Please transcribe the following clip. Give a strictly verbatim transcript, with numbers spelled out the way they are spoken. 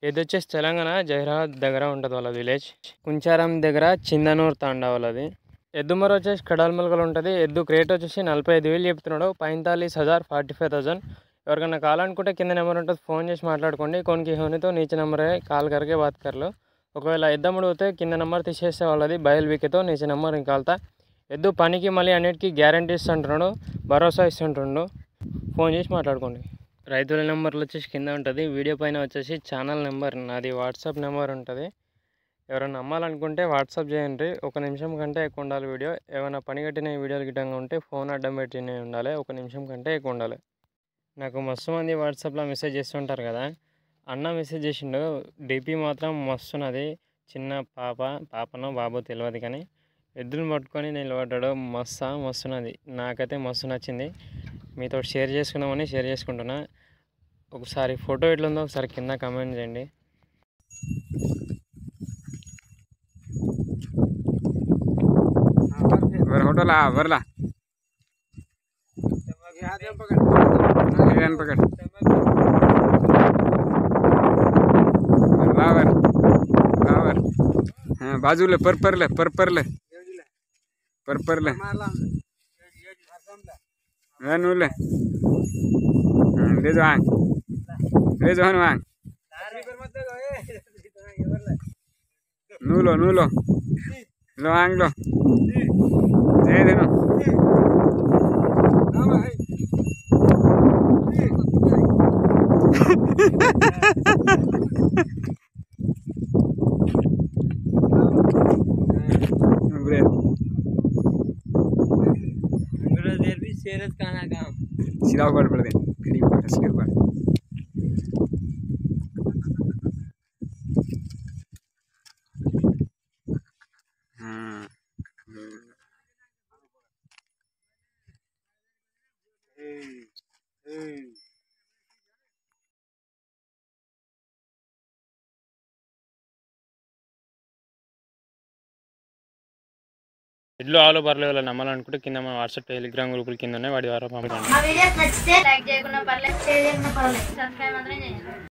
ఇది వచ్చేసి తెలంగాణ జహీరాబాద్ దగ్గర ఉంటుంది వాళ్ళ విలేజ్. కుంచారం దగ్గర చిందనూరు తాండా వాళ్ళది. ఎద్దు మర వచ్చేసి కడాల్మల్గలు ఉంటుంది. ఎద్దు క్రేట్ వచ్చేసి నలభై ఐదు వేలు చెప్తున్నాడు. पैंतालीस हज़ार ఫార్టీ ఫైవ్ థౌసండ్. ఎవరికైనా కావాలనుకుంటే కింద నెంబర్ ఉంటుంది, ఫోన్ చేసి మాట్లాడుకోండి. కొనికి హోనితో నీచే నెంబర్ కాల్ కరికే బాత్ కర్లో. ఒకవేళ ఎద్దమ్ముడు పోతే కింద నెంబర్ తీసేస్తే వాళ్ళది బయలు వీకేతో నీచే నెంబర్ ఇంకాల్తా. ఎద్దు పనికి మళ్ళీ అన్నిటికీ గ్యారంటీ ఇస్తుంటున్నాడు, భరోసా ఇస్తుంటుండు. ఫోన్ చేసి మాట్లాడుకోండి. రైతుల నెంబర్లు వచ్చేసి కింద ఉంటుంది. వీడియో పైన వచ్చేసి ఛానల్ నెంబర్ నాది వాట్సాప్ నెంబర్ ఉంటుంది. ఎవరైనా నమ్మాలనుకుంటే వాట్సాప్ చేయండి. ఒక నిమిషం కంటే ఎక్కువ ఉండాలి వీడియో. ఏమైనా పని కట్టిన వీడియోలు గిట్టంగా ఉంటే ఫోన్ అడ్డం పెట్టినే ఉండాలి. ఒక నిమిషం కంటే ఎక్కువ ఉండాలి. నాకు మస్తు మంది వాట్సాప్లో మెసేజ్ చేస్తుంటారు కదా, అన్న మెసేజ్ చేసిండు. డిపి మాత్రం మస్తున్నది. చిన్న పాప పాపనో బాబో తెలియదు కానీ ఎద్దులు పట్టుకొని నిలబడ్డాడు. మస్తు మస్తున్నది. నాకైతే మస్తు నచ్చింది. మీతో షేర్ చేసుకుందామని షేర్ చేసుకుంటున్నా. ఒకసారి ఫోటో ఎట్లుందో ఒకసారి కింద కామెంట్ చేయండి. होटला वरला पकड़ लावर लावर हाँ बाजू ले पर पर ले पर पर ले पर पर ले नू ले ले जो आंग ले जो हन आंग नू लो नू लो लो आंग लो दे देना सीधा ऊपर पड़ दे खड़ी ऊपर सीधे ऊपर हाँ ఇల్లు ఆలో పర్లేదు నమ్మాలనుకుంటే కింద మన వాట్సాప్ టెలిగ్రామ్ గ్రూపుల కింద ఉన్నాయి, వాటి ద్వారా పంపండి. మా వీడియోస్ నచ్చితే లైక్ చేయకుండా పర్లేదు, షేర్ చేయకుండా పర్లేదు, సబ్స్క్రైబ్ మాత్రం చేయండి.